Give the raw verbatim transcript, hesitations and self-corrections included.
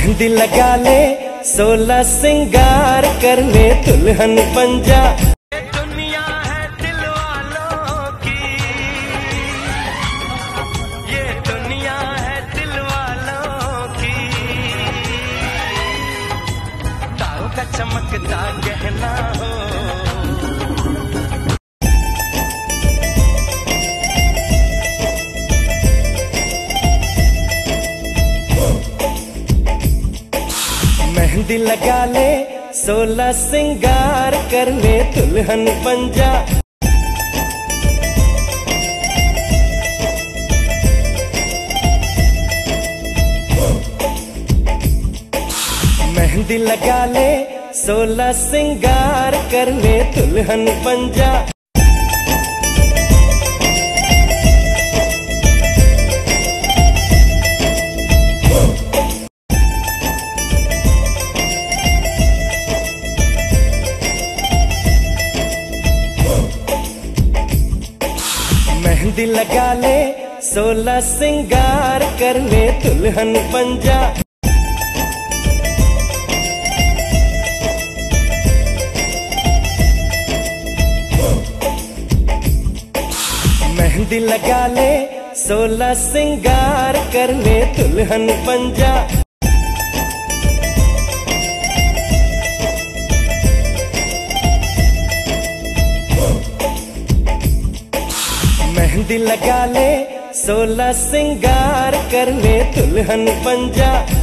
मेहंदी लगा ले, सोलह सिंगार कर ले दुल्हन पंजा। ये दुनिया है दिल वालों की, ये दुनिया है दिल वालों की। तारों का चमकता गहना हो, मेहंदी लगा ले, सोलह सिंगार कर ले दुल्हन पंजा। मेहंदी लगा ले, सोलह सिंगार कर ले दुल्हन पंजा। मेहंदी लगा ले, सोलह सिंगार कर ले दुल्हन पंजा। मेहंदी लगा ले, सोलह सिंगार कर ले दुल्हन पंजा। मेहंदी लगा ले, सोलह सिंगार कर ले दुल्हन पंजा।